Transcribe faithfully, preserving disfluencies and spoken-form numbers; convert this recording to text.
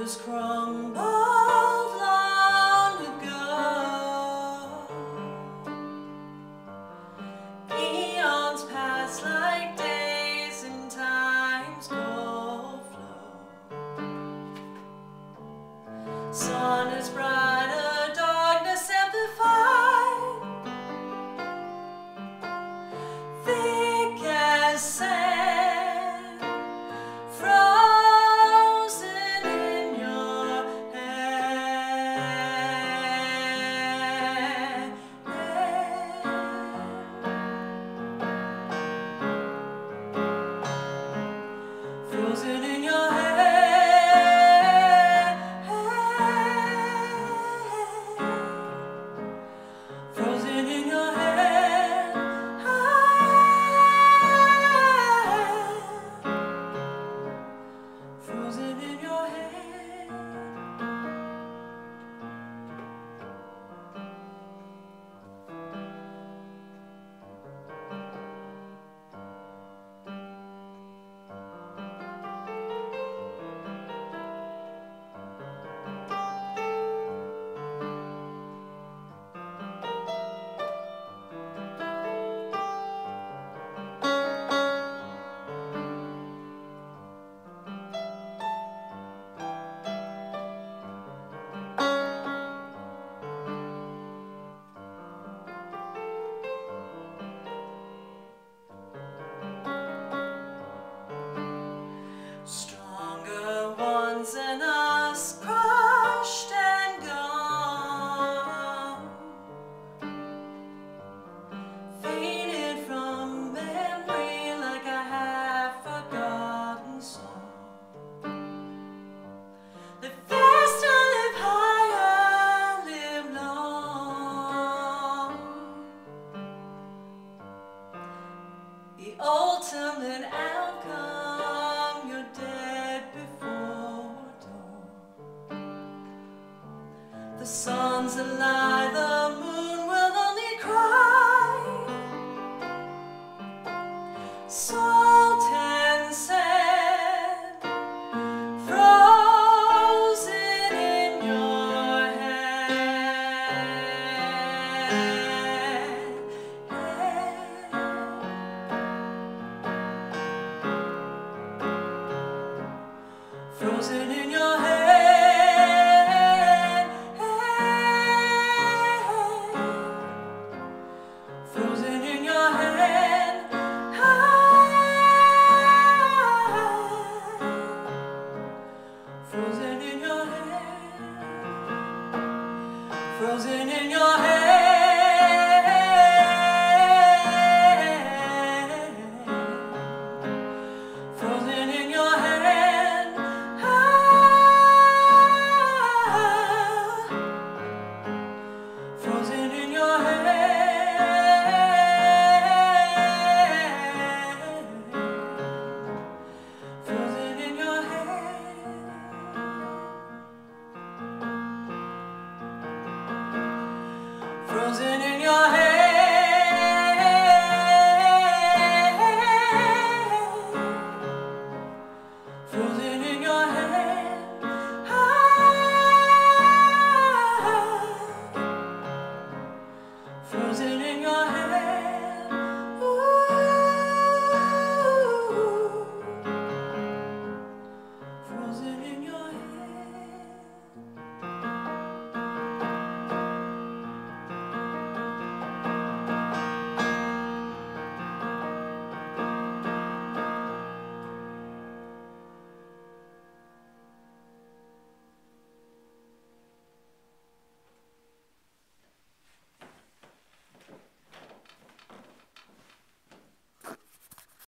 was crumbled long ago. Eons pass like days and time's go flow. Sun is brighter, darkness amplified, thick as sand, frozen in your hand. Frozen in your hand. Frozen in your hand. Frozen in your hand. Stronger ones than us, crushed and gone, faded from memory like a half-forgotten song. The first to live higher, live long. The ultimate outcome, you're dead before dawn. The sun's a lie, the moon will only cry. So